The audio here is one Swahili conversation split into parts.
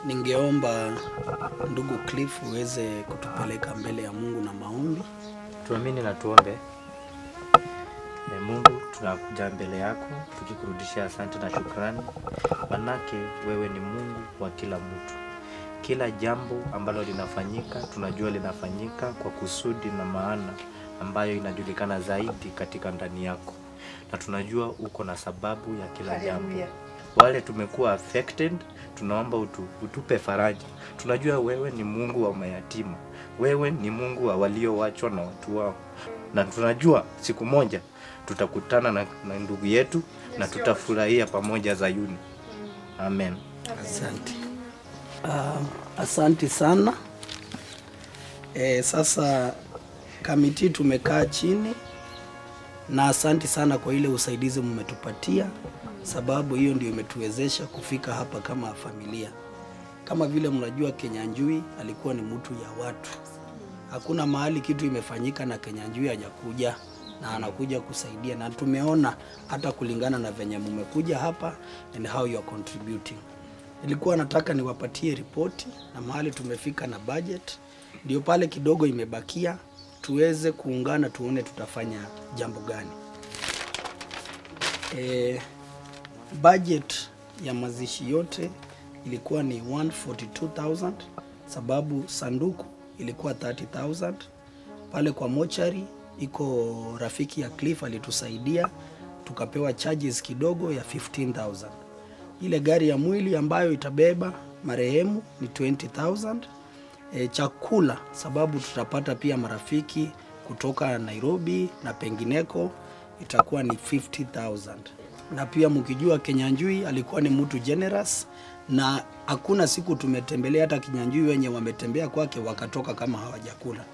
Ningeomba ndugu Cliff uweze kutupeleka mbele ya Mungu na maombi. Tuamini na tuombe. Mungu, tunakuja mbele yako tukikurudishia asante na shukrani, manake wewe ni Mungu wa kila mtu. Kila jambo ambalo linafanyika tunajua linafanyika kwa kusudi na maana ambayo inajulikana zaidi katika ndani yako, na tunajua uko na sababu ya kila jambo. Wale tumekuwa affected, tunaomba utupe faraja. Tunajua wewe ni Mungu wa mayatima, wewe ni Mungu wa walioachwa na watu wao, na tunajua siku moja tutakutana na ndugu yetu na tutafurahia pamoja Zayuni. Amen. Asante. Asante sana. Sasa kamiti tumekaa chini, na asante sana kwa ile usaidizi mmetupatia, sababu hiyo ndio imetuwezesha kufika hapa kama familia. Kama vile mnajua Kinyanjui alikuwa ni mtu ya watu. Hakuna mahali kitu imefanyika na Kinyanjui hajakuja na anakuja kusaidia, na tumeona hata kulingana na venye mmekuja hapa and how you are contributing. Nilikuwa nataka niwapatie ripoti na mahali tumefika na budget, ndio pale kidogo imebakia tuweze kuungana tuone tutafanya jambo gani. Budget ya mazishi yote ilikuwa ni 142,000, sababu sanduku ilikuwa 30,000. Pale kwa mochari iko rafiki ya Cliff alitusaidia, tukapewa charges kidogo ya 15,000. Ile gari ya mwili ambayo itabeba marehemu ni 20,000. Chakula sababu tutapata pia marafiki kutoka Nairobi na pengineko itakuwa ni 50,000. Na pia mkijua Kinyanjui alikuwa ni mtu generous, na hakuna siku tumetembelea hata Kinyanjui wenye wametembea kwake wakatoka kama hawajakula.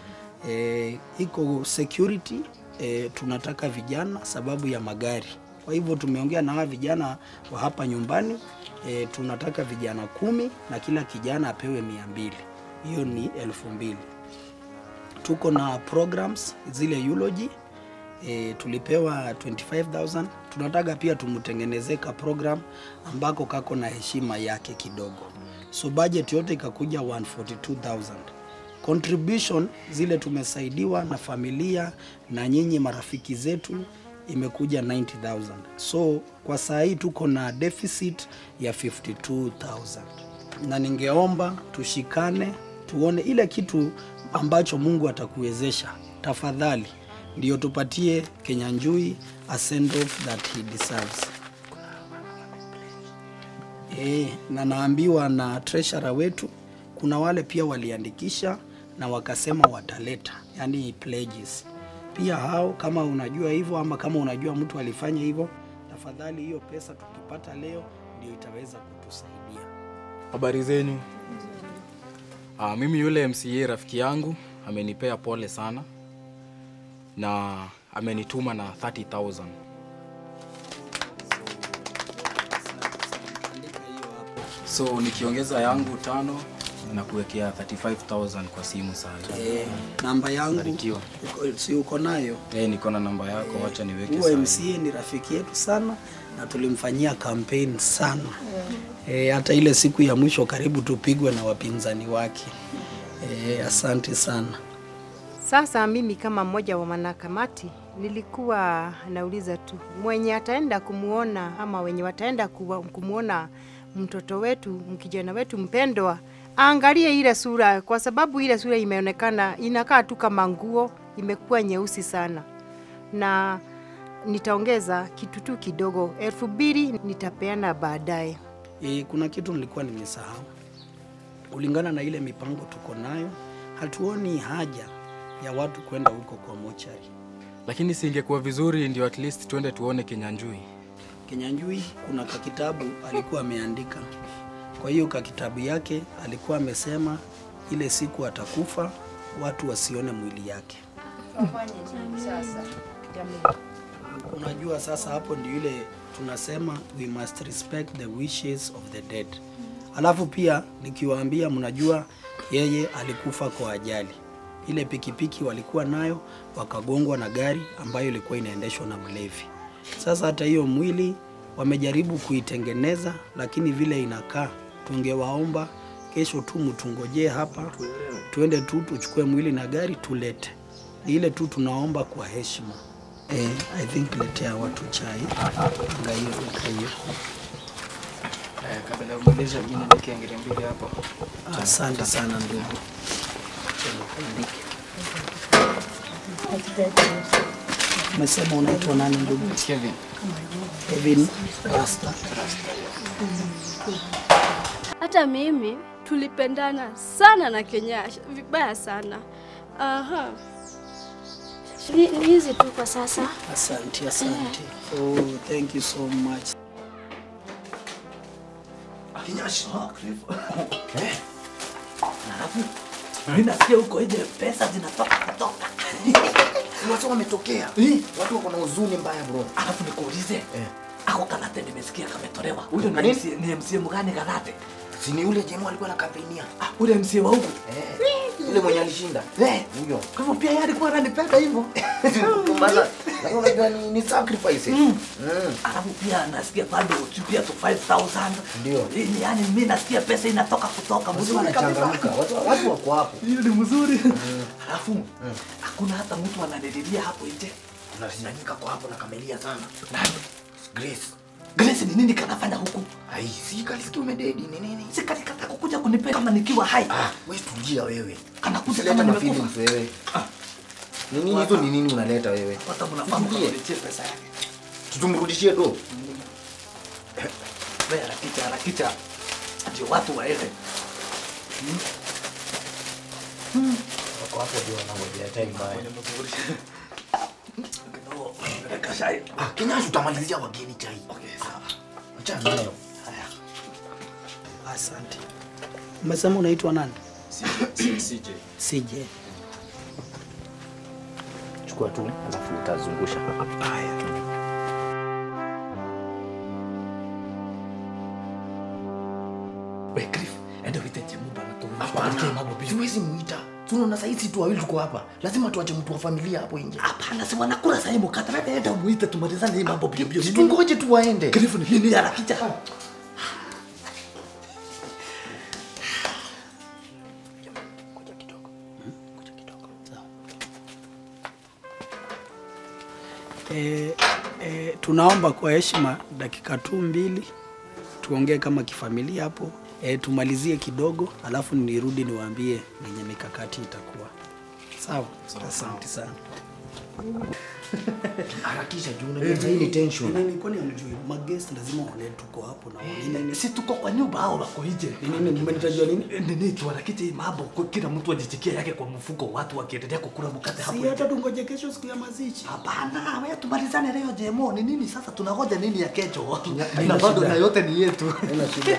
Iko security, tunataka vijana sababu ya magari. Kwa hivyo tumeongea na hawa vijana wa hapa nyumbani, tunataka vijana 10 na kila kijana apewe 200. Hiyo ni 2,000. Tuko na programs zile eulogy, tulipewa 25,000. Tunataka pia tumutengenezee ka program ambako kako na heshima yake kidogo. So budget yote ikakuja 142,000. Contribution zile tumesaidiwa na familia na nyinyi marafiki zetu imekuja 90,000. So kwa saa hii tuko na deficit ya 52,000. Na ningeomba tushikane tuone ile kitu ambacho Mungu atakuwezesha. Tafadhali ndio tupatie Kinyanjui a send off that he deserves. Na naambiwa na treasurer wetu kuna wale pia waliandikisha na wakasema wataleta, yani pledges. Pia hao kama unajua hivyo ama kama unajua mtu alifanya hivyo, tafadhali hiyo pesa tukipata leo ndio itaweza kutusaidia. Habari zenu? Mimi yule MCA rafiki yangu amenipea pole sana na amenituma na 30,000. So nikiongeza yangu 5 na kuwekea 35,000 kwa simu sasa. Namba yangu si uko nayo? Niko na namba yako, acha niweke sasa. MCA ni rafiki yetu sana na tulimfanyia campaign sana. Hata ile siku ya mwisho karibu tupigwe na wapinzani wake. Asante sana. Sasa mimi kama mmoja wa wanakamati nilikuwa nauliza tu mwenye ataenda kumuona ama wenye wataenda kumuona mtoto wetu, mkijana wetu mpendwa, angalie ile sura, kwa sababu ile sura imeonekana inakaa tu kama nguo, imekuwa nyeusi sana. Na nitaongeza kitu tu kidogo, 2,000 nitapeana baadaye. Kuna kitu nilikuwa nimesahau. Kulingana na ile mipango tuko nayo, hatuoni haja ya watu kwenda huko kwa mochari. Lakini singekuwa vizuri ndio at least tuende tuone Kinyanjui. Kinyanjui kuna kitabu alikuwa ameandika. Kwa hiyo kitabu yake alikuwa amesema ile siku atakufa watu wasione mwili yake. Sasa unajua sasa hapo ndio ile tunasema we must respect the wishes of the dead. Alafu pia nikiwaambia mnajua yeye alikufa kwa ajali. Ile pikipiki walikuwa nayo wakagongwa na gari ambayo ilikuwa inaendeshwa na mlevi. Sasa hata hiyo mwili wamejaribu kuitengeneza, lakini vile inakaa tungewaomba kesho tu mtungojee hapa, tuende tu tuchukue mwili na gari tulete. Ni ile tu tunaomba kwa heshima. I think letea watu chai. Angalia. Kabla umalize mimi niweke ngiri mbili hapo. Asante sana ndugu. Umesema unaitwa nani ndugu? Kevin. Kevin Rasta. Hata mimi tulipendana sana na Kinyash, vibaya sana. Aha. Ni hizi tu kwa sasa. Asante. Oh, thank you so much. Kinyash, mimi nasikia huko nje pesa zinatoka. Watu wametokea. Watu wako na huzuni mbaya bro. Alafu nikuulize. Ako Kalate nimesikia kametolewa. Huyo ni MC mgani Kalate? Si ni yule jemo alikuwa na kampenia. Ule MC wa huko. Yule mwenye alishinda. Huyo. Kwa hivyo pia yeye alikuwa ananipenda hivyo. Kumbaza. Lakini unajua ni sacrifice. Alafu pia nasikia bado pia tu 5,000. Ndio. Yaani mimi nasikia pesa inatoka kutoka Mzuri anachangamka. Watu wako hapo. Hiyo ni mzuri. Alafu hakuna hata mtu ananililia hapo nje. Unasinanyika kwa hapo na kamelia sana. Nani? Grace ni nini kanafanya huku? Ai, si kalisikia umededi ni nini? Si kalikata kukuja kunipea kama nikiwa hai. Wewe tulia wewe. Kanakuja Leta kama na nimekufa. feelings wewe. Ni nini hizo ni nini unaleta wewe? Hata mnafahamu kama nichie pesa yake. Tutumrudishie do. Wewe harakisha. Ndio watu waende. Wako hapo ndio wanangojea time mbaya. Kinyash utamalizia wageni chai. Okay, sawa. Acha nayo. Haya. Asante. Umesema unaitwa nani? CJ. Chukua tu alafu utazungusha. Haya. Wewe Cliff, enda uite Mumba na tu. Hapana. Siwezi muita. Tunaona sasa hizi tu wawili tuko hapa. Lazima tuache mtu wa familia hapo nje. Hapana, si wanakula sasa hivi mkata. Wewe enda muite tumalizane hii mambo bio. Tungoje tu waende. Cliff ni nini harakisha? Tunaomba kwa heshima dakika tu 2 tuongee kama kifamilia hapo. Tumalizie kidogo alafu nirudi niwaambie yenye mikakati itakuwa. Sawa? Asante sana. Harakisha juu unajua hii ni tension. Nini kwani hamjui? Magest lazima wale tuko hapo na wengine. Si tuko kwa nyumba hao wako nje. Nini mmenitajua nini? Nini tu harakisha hii mambo kwa kila mtu ajichikia yake kwa mfuko, watu wakiendelea kukula mkate hapo. Si hata tungoje kesho siku ya mazishi. Hapana, wewe tumalizane leo jemo. Ni nini sasa tunangoja nini ya kesho? Na bado na yote ni yetu. Haina shida.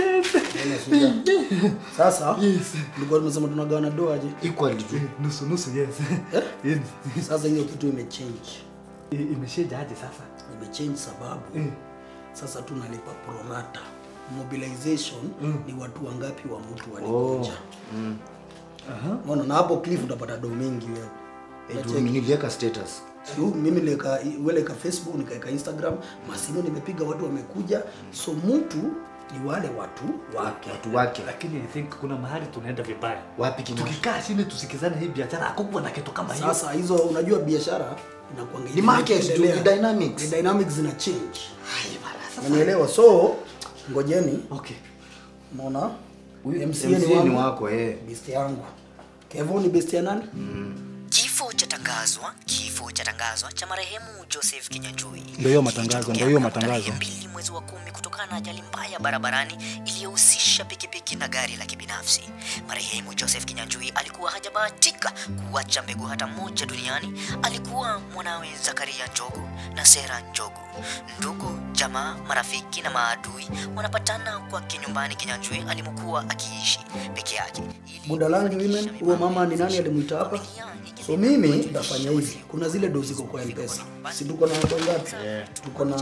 Sasa nilikuwa nimesema tunagawana doa aje? Equally tu. Nusu yes. Sasa hiyo kitu imechange. Imeshaje aje sasa? Imechange sababu sasa tunalipa pro rata. Mobilization ni watu wangapi wa mtu walikuja. Unaona na hapo Cliff utapata do mingi wewe. Mimi niliweka status. Mimi nileka Facebook, nikaeka Instagram, masimu nimepiga watu wamekuja. So mtu ni wale watu wake. Lakini I think kuna mahali tunaenda vibaya. Wapi Kinyash? Tukikaa chini tusikizane hii biashara hakukuwa na kitu kama hiyo. Sasa hizo unajua biashara inakuwa ni market, ni dynamics. The dynamics zina change. Hai bana sasa. Unaelewa? So ngojeni. Okay. Unaona? Huyu MC ni wako best yangu. Kevo ni best ya nani? Kifo cha tangazwa cha marehemu Joseph Kinyanjui. Ndio hiyo matangazo. 2 mwezi wa 10 kutokana na ajali mbaya barabarani iliyohusisha pikipiki na gari la kibinafsi. Marehemu Joseph Kinyanjui alikuwa hajabahatika kuacha mbegu hata moja duniani. Alikuwa mwanawe Zakaria Njogu na Sera Njogu. Ndugu, jamaa, marafiki na maadui wanapatana kwa kinyumbani Kinyanjui alimokuwa akiishi peke yake. Budalangi women, huyo mama ni nani alimuita hapa? So mimi tutafanya hivi. Kuna zile dozi kwa M-Pesa. Si tuko na watu ngapi? Tuko na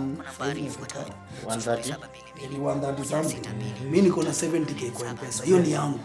130. Ni 130 something. Mimi niko na 70k kwa M-Pesa. Hiyo ni yangu.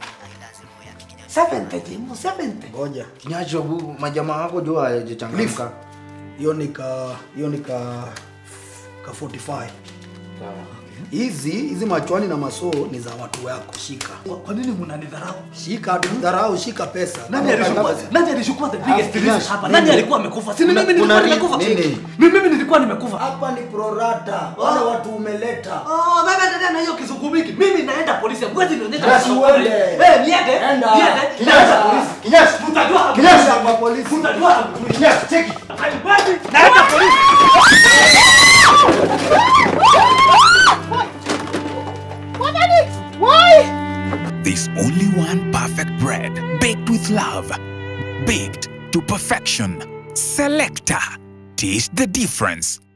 70. Ngoja. Kinyash majamaa wako jua hajachangamka. Hiyo ni ka 45. Hizi machwani na masoo ni za watu wako, shika. Kwa nini mnanidharau? Shika, dharau, shika pesa. Nani alishukua the biggest risk hapa? Nani alikuwa amekufa? Si mimi nilikuwa nimekufa. Mimi nilikuwa nimekufa. Hapa ni prorata. Wale watu umeleta. Baba dada na hiyo kizungumiki. Mimi naenda polisi. Mwezi nionyesha. Niende. Kinyash, Kinyash, Mtajua. Kinyash hapa polisi. Mtajua. Kinyash, cheki. Naenda polisi. There's only one perfect bread, baked with love, baked to perfection. Selector, taste the difference.